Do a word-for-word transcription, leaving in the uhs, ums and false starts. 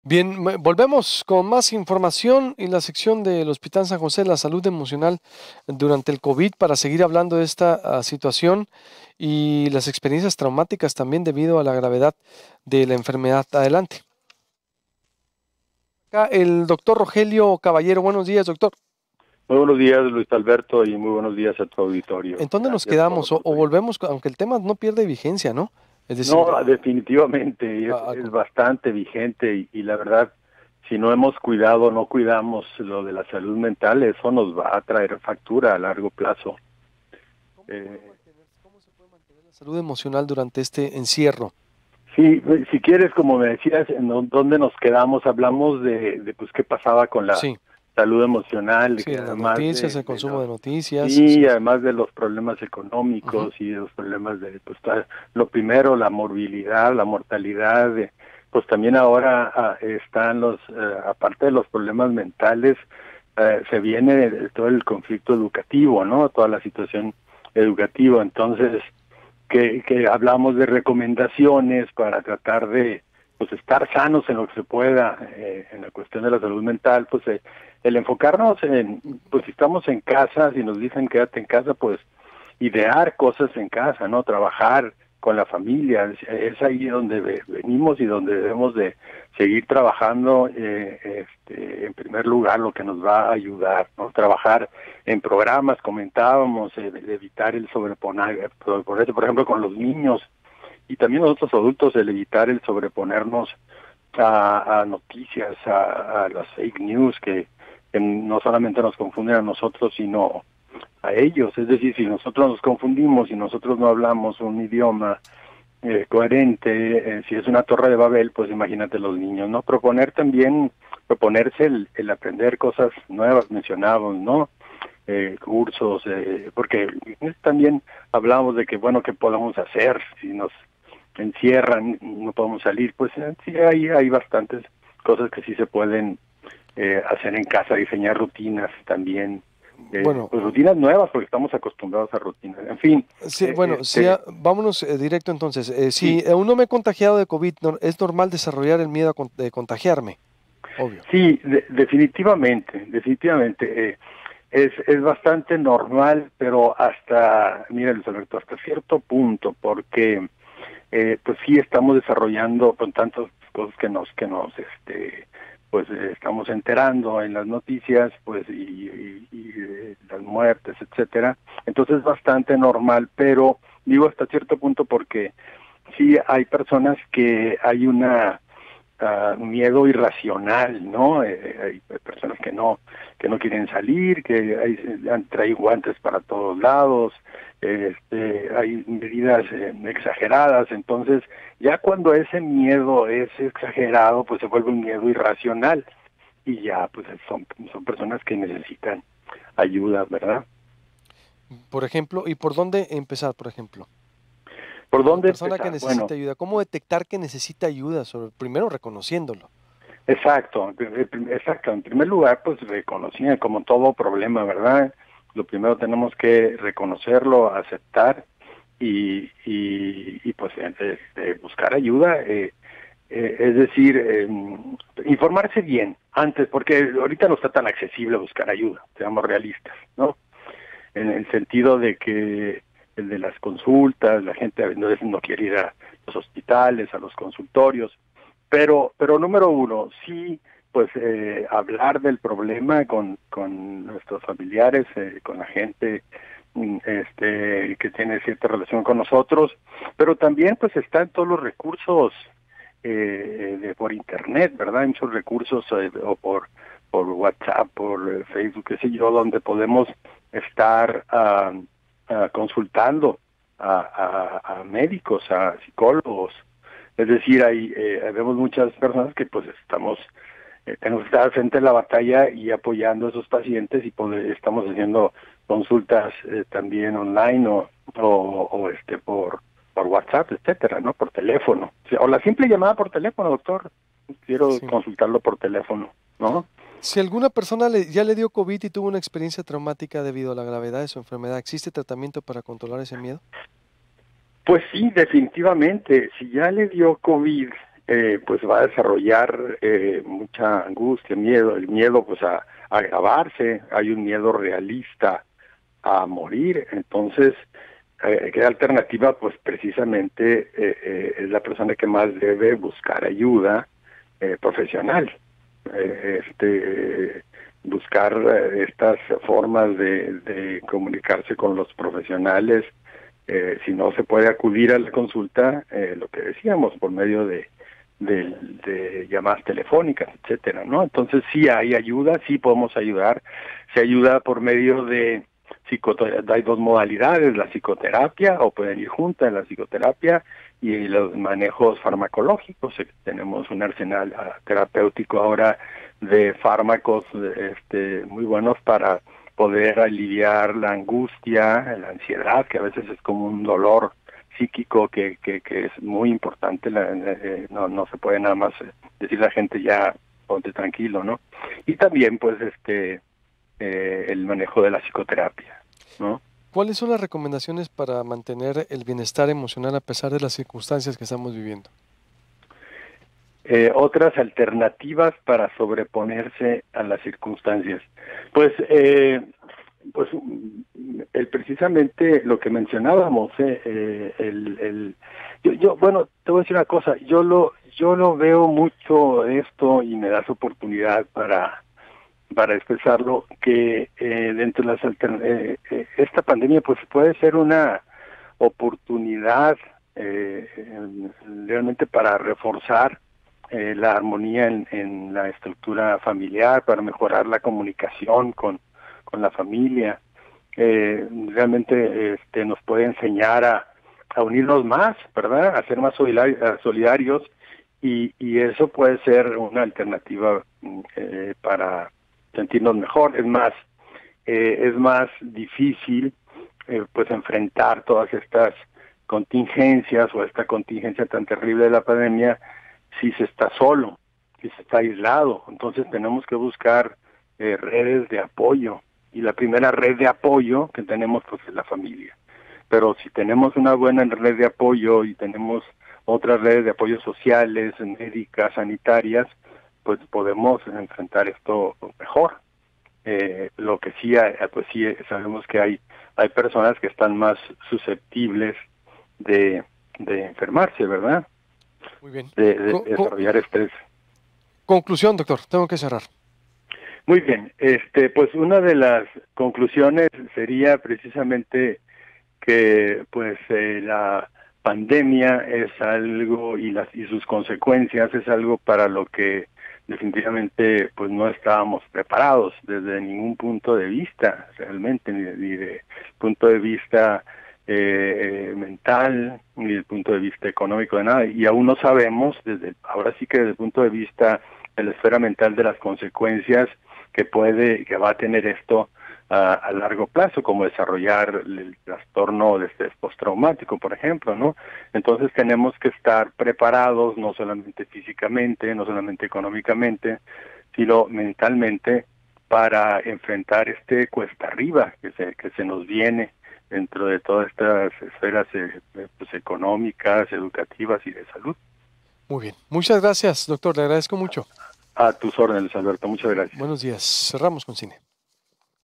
Bien, me- volvemos con más información y la sección del Hospital San José, la salud emocional durante el COVID, para seguir hablando de esta ah, situación y las experiencias traumáticas también debido a la gravedad de la enfermedad. Adelante. Acá el doctor Rogelio Caballero. Buenos días, doctor. Muy buenos días, Luis Alberto, y muy buenos días a tu auditorio. ¿En dónde nos Gracias por la quedamos? O, o oportunidad. volvemos, aunque el tema no pierde vigencia, ¿no? Es decir, No, definitivamente es, ah, ah, es co- bastante vigente y, y la verdad, si no hemos cuidado, no cuidamos lo de la salud mental, eso nos va a traer factura a largo plazo. ¿cómo puede Eh, mantenerse, cómo se puede mantener la salud emocional durante este encierro? sí, si quieres, como me decías, en dó- dónde nos quedamos, hablamos de, de pues qué pasaba con la Sí, salud emocional, sí, que las además noticias, de, el de consumo los de noticias, Sí, sí. además de los problemas Ujú. económicos y de los problemas de, pues, ta- lo primero, la morbilidad, la mortalidad, de- pues también ahora ah, están los, eh, aparte de los problemas mentales, eh, se viene todo el conflicto educativo, ¿no? Toda la situación educativa. Entonces, que, que hablamos de recomendaciones para tratar de pues estar sanos en lo que se pueda eh, en la cuestión de la salud mental, pues eh, el enfocarnos en, pues si estamos en casa, si nos dicen quédate en casa, pues idear cosas en casa, ¿no? Trabajar con la familia, es, es ahí donde ve, venimos y donde debemos de seguir trabajando, eh, este, en primer lugar, lo que nos va a ayudar, ¿no? Trabajar en programas, comentábamos, eh, de evitar el sobreponer, sobreponerse, por ejemplo, con los niños, y también nosotros adultos, el evitar el sobreponernos a, a noticias, a, a las fake news que, que no solamente nos confunden a nosotros, sino a ellos. Es decir, si nosotros nos confundimos y nosotros no hablamos un idioma eh, coherente, eh, si es una torre de Babel, pues imagínate los niños, ¿no? Proponer también, proponerse el, el aprender cosas nuevas, mencionados, ¿no? Eh, cursos, eh, porque también hablamos de que, bueno, ¿qué podemos hacer si nos encierran y no podemos salir? Pues eh, sí, hay, hay bastantes cosas que sí se pueden eh, hacer en casa, diseñar rutinas también, eh, Bueno, pues rutinas nuevas, porque estamos acostumbrados a rutinas. En fin, sí, eh, bueno, sí, este, ah, vámonos eh, directo entonces. Eh, sí, si aún no me he contagiado de COVID, no- es normal desarrollar el miedo a con- de contagiarme, obvio. sí, de- definitivamente, definitivamente. Eh, es, es bastante normal, pero hasta, mira, Luis Alberto, hasta cierto punto, porque eh, pues sí estamos desarrollando con tantas cosas que nos, que nos, este, pues eh, estamos enterando en las noticias, pues y, y, y eh, las muertes, etcétera. Entonces es bastante normal, pero digo hasta cierto punto porque sí hay personas que hay una uh, miedo irracional, ¿no? Eh, hay personas que no que no quieren salir, que hay, han traído guantes para todos lados, este, hay medidas eh, exageradas, entonces ya cuando ese miedo es exagerado, pues se vuelve un miedo irracional y ya pues son, son personas que necesitan ayuda, ¿verdad? Por ejemplo, ¿y por dónde empezar, por ejemplo? ¿Por La dónde persona que empezar? Bueno, necesita ayuda, ¿cómo detectar que necesita ayuda? Sobre, primero reconociéndolo. exacto, exacto. En primer lugar, pues reconociendo como todo problema, ¿verdad? Lo primero tenemos que reconocerlo, aceptar y, y, y pues este, buscar ayuda. Eh, eh, es decir, eh, informarse bien antes, porque ahorita no está tan accesible buscar ayuda, seamos realistas, ¿no? En el sentido de que el de las consultas, la gente a veces no quiere ir a los hospitales, a los consultorios, pero, pero número uno, sí, pues eh, hablar del problema con, con nuestros familiares, eh, con la gente mm, este que tiene cierta relación con nosotros, pero también pues están todos los recursos eh, de, por internet, ¿verdad? Hay muchos recursos eh, o por por WhatsApp, por eh, Facebook, qué sé yo, donde podemos estar uh, uh, consultando a, a, a médicos, a psicólogos. Es decir, hay eh, vemos muchas personas que pues estamos eh, tenemos que estar frente a la batalla y apoyando a esos pacientes y pues, estamos haciendo consultas eh, también online o, o, o este por por WhatsApp, etcétera, ¿no? Por teléfono. O la simple llamada por teléfono, doctor. Quiero Sí. consultarlo por teléfono, ¿no? Si alguna persona le- ya le dio COVID y tuvo una experiencia traumática debido a la gravedad de su enfermedad, ¿existe tratamiento para controlar ese miedo? Pues sí, definitivamente. Si ya le dio COVID, eh, pues va a desarrollar eh, mucha angustia, miedo, el miedo pues a, a agravarse, hay un miedo realista a morir. Entonces, eh, ¿qué alternativa? Pues precisamente eh, eh, es la persona que más debe buscar ayuda eh, profesional, eh, este buscar eh, estas formas de, de comunicarse con los profesionales. Eh, si no se puede acudir a la consulta, eh, lo que decíamos, por medio de, de, de llamadas telefónicas, etcétera, ¿no? Entonces sí hay ayuda, sí podemos ayudar. Se ayuda por medio de psicoterapia. Hay dos modalidades, la psicoterapia, o pueden ir juntas en la psicoterapia, y los manejos farmacológicos. Tenemos un arsenal terapéutico ahora de fármacos este, muy buenos para poder aliviar la angustia, la ansiedad, que a veces es como un dolor psíquico que, que, que es muy importante. La, eh, no, no se puede nada más decir a la gente ya ponte tranquilo, ¿no? Y también pues este eh, el manejo de la psicoterapia, ¿no? ¿Cuáles son las recomendaciones para mantener el bienestar emocional a pesar de las circunstancias que estamos viviendo? Eh, otras alternativas para sobreponerse a las circunstancias. Pues, eh, pues el, precisamente lo que mencionábamos, eh, eh, el, el, yo, yo, bueno, te voy a decir una cosa, yo lo, yo lo veo mucho esto y me das oportunidad para para expresarlo, que eh, dentro de las altern eh, eh, esta pandemia pues puede ser una oportunidad eh, realmente para reforzar eh, la armonía en, en la estructura familiar, para mejorar la comunicación con, con la familia. Eh, realmente este, nos puede enseñar a, a unirnos más, ¿verdad? A ser más solidarios, y, y eso puede ser una alternativa eh, para sentirnos mejor. Es más, eh, es más difícil eh, pues enfrentar todas estas contingencias o esta contingencia tan terrible de la pandemia si se está solo, si se está aislado. Entonces tenemos que buscar eh, redes de apoyo, y la primera red de apoyo que tenemos pues es la familia. Pero si tenemos una buena red de apoyo y tenemos otras redes de apoyo sociales, médicas, sanitarias, pues podemos enfrentar esto mejor. Eh, lo que sí, pues sí sabemos que hay hay personas que están más susceptibles de, de enfermarse, ¿verdad? Muy bien. De, de Con, desarrollar estrés. Conclusión, doctor, tengo que cerrar. Muy bien, este, pues una de las conclusiones sería precisamente que pues eh, la pandemia es algo, y las y sus consecuencias es algo para lo que definitivamente pues no estábamos preparados desde ningún punto de vista, realmente, ni, ni de punto de vista eh, mental, ni del punto de vista económico, de nada, y aún no sabemos, desde ahora sí que desde el punto de vista de la esfera mental, de las consecuencias que puede, que va a tener esto a, a largo plazo, como desarrollar el trastorno de estrés postraumático, por ejemplo, ¿no? Entonces tenemos que estar preparados, no solamente físicamente, no solamente económicamente, sino mentalmente, para enfrentar este cuesta arriba que se, que se nos viene dentro de todas estas esferas eh, pues, económicas, educativas y de salud. Muy bien. Muchas gracias, doctor. Le agradezco mucho. A tus órdenes, Alberto. Muchas gracias. Buenos días. Cerramos con cine.